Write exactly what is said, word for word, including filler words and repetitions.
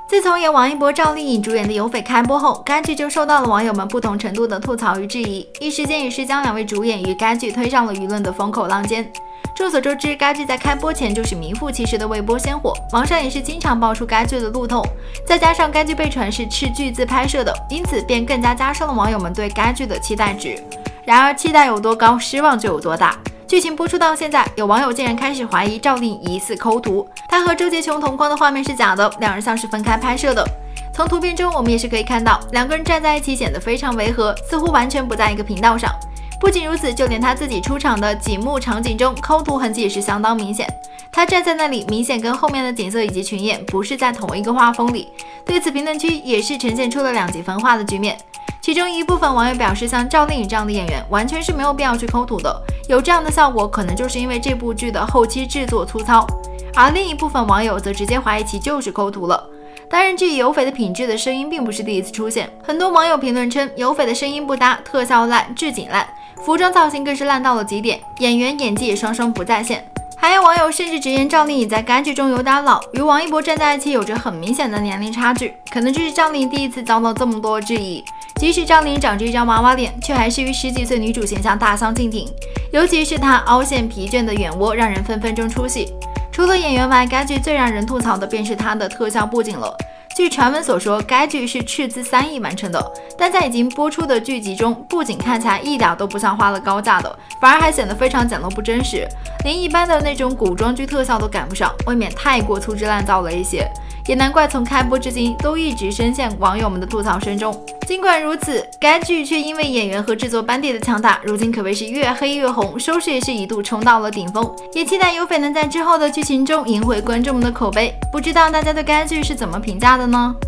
自从由王一博、赵丽颖主演的《有匪》开播后，该剧就受到了网友们不同程度的吐槽与质疑，一时间也是将两位主演与该剧推上了舆论的风口浪尖。众所周知，该剧在开播前就是名副其实的未播先火，网上也是经常爆出该剧的路透。再加上该剧被传是斥巨资拍摄的，因此便更加加深了网友们对该剧的期待值。然而，期待有多高，失望就有多大。剧情播出到现在，有网友竟然开始怀疑赵丽颖疑似抠图，她和周杰琼同框的画面是假的，两人像是分开拍摄的。从图片中，我们也是可以看到，两个人站在一起显得非常违和，似乎完全不在一个频道上。不仅如此，就连他自己出场的景幕场景中，抠图痕迹也是相当明显。他站在那里，明显跟后面的景色以及群演不是在同一个画风里。对此，评论区也是呈现出了两极分化的局面。其中一部分网友表示，像赵丽颖这样的演员完全是没有必要去抠图的，有这样的效果可能就是因为这部剧的后期制作粗糙。而另一部分网友则直接怀疑其就是抠图了。单人剧《有匪》的品质的声音并不是第一次出现，很多网友评论称《有匪》的声音不搭，特效烂，置景烂，服装造型更是烂到了极点，演员演技也双双不在线。还有网友甚至直言赵丽颖在该剧中有点老，与王一博站在一起有着很明显的年龄差距，可能这是赵丽颖第一次遭到这么多质疑。即使赵丽颖长着一张娃娃脸，却还是与十几岁女主形象大相径庭，尤其是她凹陷疲倦的眼窝，让人分分钟出戏。除了演员外，该剧最让人吐槽的便是它的特效布景了。据传闻所说，该剧是斥资三亿完成的，但在已经播出的剧集中，布景看起来一点都不像花了高价的，反而还显得非常简陋不真实，连一般的那种古装剧特效都赶不上，未免太过粗制滥造了一些。也难怪从开播至今都一直深陷网友们的吐槽声中。尽管如此，该剧却因为演员和制作班底的强大，如今可谓是越黑越红，收视也是一度冲到了顶峰。也期待有匪能在之后的剧情中赢回观众们的口碑。不知道大家对该剧是怎么评价的呢？